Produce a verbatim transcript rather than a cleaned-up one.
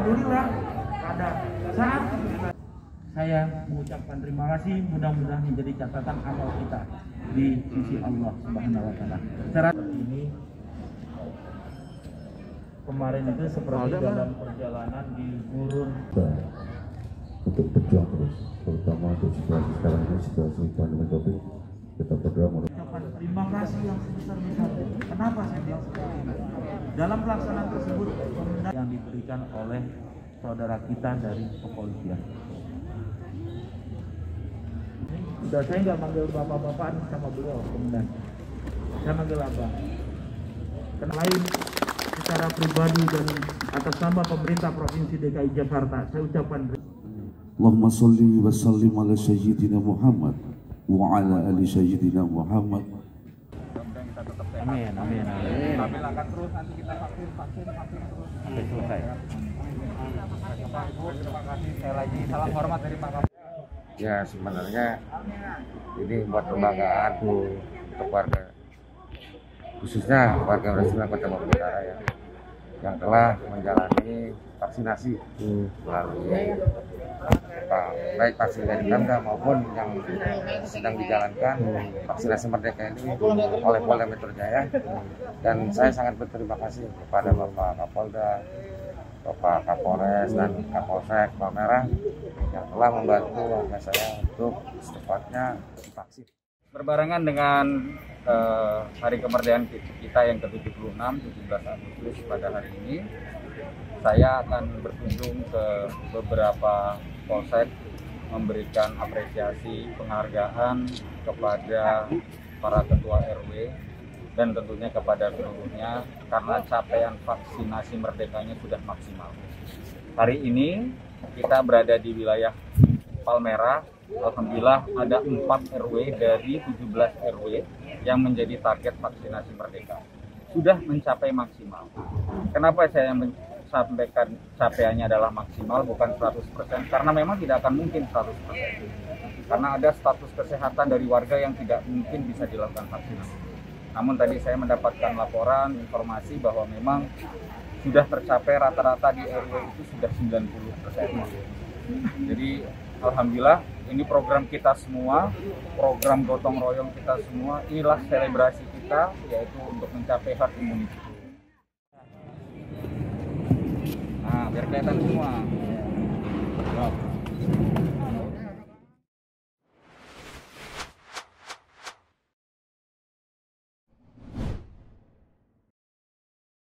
alhamdulillah pada saat saya mengucapkan terima kasih, mudah-mudahan menjadi catatan amal kita di sisi Allah Subhanahu wa taala. Secara ini kemarin itu seperti dalam perjalanan di gurun untuk berjuang terus, terutama untuk situasi sekarang ini, situasi pandemi Covid. Kita berdoa mengucapkan terima kasih yang sebesar-besarnya. Kenapa saya bilang seperti ini? Dalam pelaksanaan tersebut yang diberikan oleh saudara kita dari kepolisian. Sudah saya nggak manggil bapak-bapak sama beliau, komandan. Saya manggil abang. Karena lain secara pribadi dan atas nama pemerintah Provinsi D K I Jakarta, saya ucapkan Allahumma sholli wa sallim ala sayyidina Muhammad wa ala ali sayyidina Muhammad. Amin, amin, amin. Kami akan terus nanti kita vaksin, vaksin, vaksin terus sampai selesai. Terima kasih sekali lagi, salam hormat dari Pak Kapolda. Ya sebenarnya ini buat kebanggaan untuk warga, khususnya warga Brasilia Kota Bogor Utara ya, yang telah menjalani vaksinasi melalui baik vaksin dari Pemda maupun yang sedang dijalankan vaksinasi Merdeka ini oleh Polda Metro Jaya. Dan saya sangat berterima kasih kepada Bapak Kapolda, Bapak Kapolres dan Kapolsek Palmerah yang telah membantu warga saya untuk secepatnya divaksin. Berbarengan dengan uh, hari kemerdekaan kita yang ke tujuh puluh enam, tujuh belas Agustus pada hari ini, saya akan berkunjung ke beberapa polsek memberikan apresiasi penghargaan kepada para ketua R W dan tentunya kepada seluruhnya karena capaian vaksinasi merdekanya sudah maksimal. Hari ini kita berada di wilayah Palmerah. Alhamdulillah ada empat R W dari tujuh belas R W yang menjadi target vaksinasi merdeka. Sudah mencapai maksimal. Kenapa saya sampaikan capaiannya adalah maksimal bukan seratus persen? Karena memang tidak akan mungkin seratus persen. Karena ada status kesehatan dari warga yang tidak mungkin bisa dilakukan vaksinasi. Namun tadi saya mendapatkan laporan, informasi bahwa memang sudah tercapai rata-rata di R W itu sudah sembilan puluh persen. Jadi alhamdulillah ini program kita semua, program gotong royong kita semua, inilah selebrasi kita yaitu untuk mencapai herd immunity. Nah, biar kelihatan semua.